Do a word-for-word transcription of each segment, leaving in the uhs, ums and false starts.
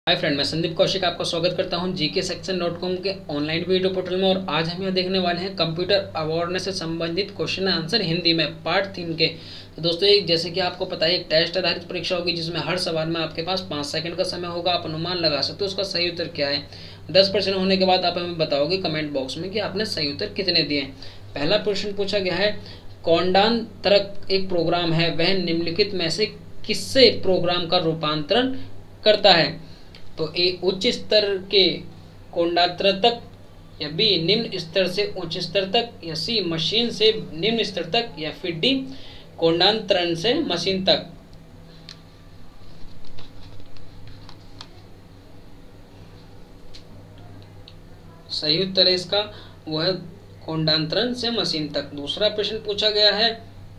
Hi friend, मैं संदीप कौशिक आपका स्वागत करता हूं जीके सेक्शन डॉट कॉम के ऑनलाइन वीडियो पोर्टल में। और आज हम यह देखने वाले हैं कंप्यूटर अवेयरनेस से संबंधित क्वेश्चन आंसर हिंदी में पार्ट तीन के। तो दोस्तों, एक जैसे कि आपको पता है, एक टेस्ट आधारित परीक्षा होगी जिसमें हर सवाल में आपके पास पाँच सेकंड का समय होगा। आप अनुमान लगा सकते हो उसका सही उत्तर क्या है। दस प्रश्न होने के बाद आप हमें बताओगे कमेंट बॉक्स में कि आपने सही उत्तर कितने दिए। पहला प्रश्न पूछा गया है, कौंडान तर्क एक प्रोग्राम है, वह निम्नलिखित में से किससे प्रोग्राम का रूपांतरण करता है। तो ए उच्च स्तर के कोडांतरण तक, या बी निम्न स्तर से उच्च स्तर तक, या सी मशीन से निम्न स्तर तक, या फिर डी कोडांतरण से मशीन तक। सही उत्तर है इसका वो है कोडांतरण से मशीन तक। दूसरा प्रश्न पूछा गया है,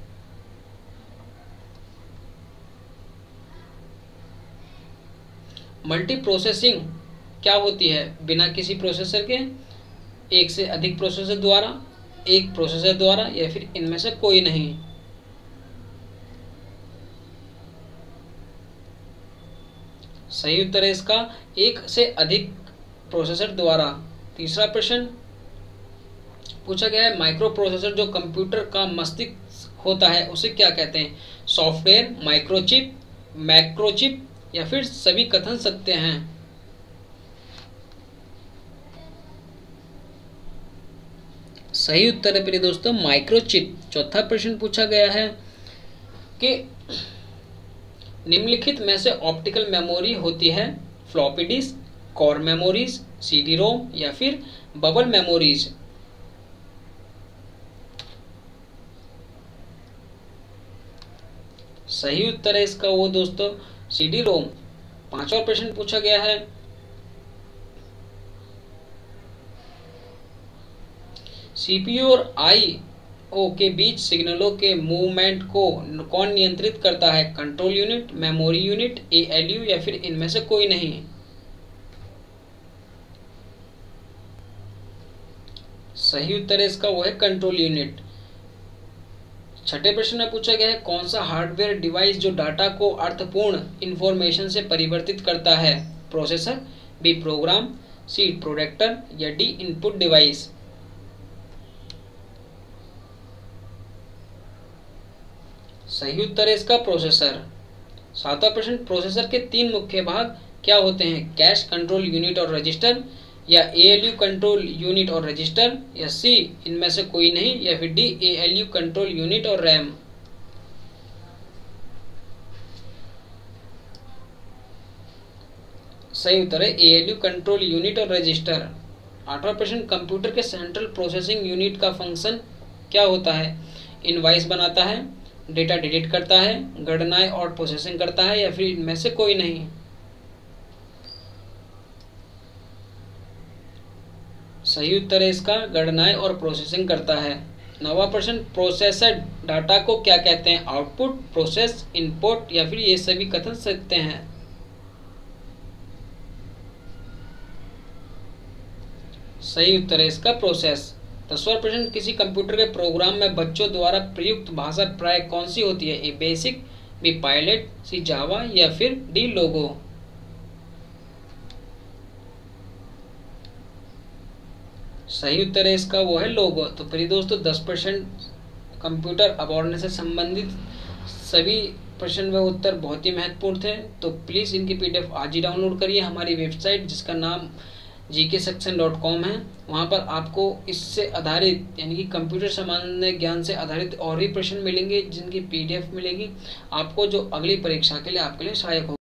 मल्टी प्रोसेसिंग क्या होती है। बिना किसी प्रोसेसर के, एक से अधिक प्रोसेसर द्वारा, एक प्रोसेसर द्वारा, या फिर इनमें से कोई नहीं। सही उत्तर है इसका एक से अधिक प्रोसेसर द्वारा। तीसरा प्रश्न पूछा गया है, माइक्रो प्रोसेसर जो कंप्यूटर का मस्तिष्क होता है उसे क्या कहते हैं। सॉफ्टवेयर, माइक्रोचिप, मैक्रोचिप, या फिर सभी कथन सत्य हैं। सही उत्तर है प्रिय दोस्तों माइक्रोचिप। चौथा प्रश्न पूछा गया है कि निम्नलिखित में से ऑप्टिकल मेमोरी होती है floppy disk, core memories, CD ROM, या फिर बबल मेमोरीज। सही उत्तर है इसका वो दोस्तों सीडी रोम। पांचवा प्रश्न पूछा गया है, सीपीयू और आईओ के बीच सिग्नलों के मूवमेंट को कौन नियंत्रित करता है। Control unit, memory unit, ALU, या फिर इनमें से कोई नहीं। सही उत्तर है इसका वो है कंट्रोल यूनिट। छठे प्रश्न में पूछा गया है, कौन सा हार्डवेयर डिवाइस जो डाटा को अर्थपूर्ण इंफॉर्मेशन से परिवर्तित करता है। Processor, B program, C projector, या डी इनपुट डिवाइस। सही उत्तर है इसका प्रोसेसर। सातवां प्रश्न, प्रोसेसर के तीन मुख्य भाग क्या होते हैं। कैश कंट्रोल यूनिट और रजिस्टर, या एएलयू कंट्रोल यूनिट और रजिस्टर, या सी इनमें से कोई नहीं, या फिर डी एएलयू कंट्रोल यूनिट और रैम। सही उत्तर है एएलयू कंट्रोल यूनिट और रजिस्टर। आठवां प्रश्न, कंप्यूटर के सेंट्रल प्रोसेसिंग यूनिट का फंक्शन क्या होता है। इनवॉइस बनाता है, डेटा डिलीट करता है, गणनाएं और प्रोसेसिंग करता है, या फिर इनमें से कोई नहीं। सही उत्तर है इसका गणनाएं और प्रोसेसिंग करता है। नवा प्रश्न, प्रोसेसर डाटा को क्या कहते हैं। आउटपुट, प्रोसेस, इनपुट, या फिर ये सभी कथन सत्य हैं। सही उत्तर है इसका प्रोसेस। दसवां प्रश्न, किसी कंप्यूटर के प्रोग्राम में बच्चों द्वारा प्रयुक्त भाषा प्राय कौन सी होती है। A BASIC, B pilot, C Java, या फिर डी लोगो। सही उत्तर है इसका वो है लोगो। तो प्रिय दोस्तों, दस परसेंट कंप्यूटर अवेयरनेस से संबंधित सभी प्रश्न व उत्तर बहुत ही महत्वपूर्ण थे। तो प्लीज़ इनकी पीडीएफ आज ही डाउनलोड करिए। हमारी वेबसाइट जिसका नाम जीके सेक्शन डॉट कॉम है, वहाँ पर आपको इससे आधारित यानी कि कंप्यूटर सामान्य ज्ञान से आधारित और भी प्रश्न मिलेंगे जिनकी पीडीएफ मिलेगी आपको, जो अगली परीक्षा के लिए आपके लिए सहायक होगी।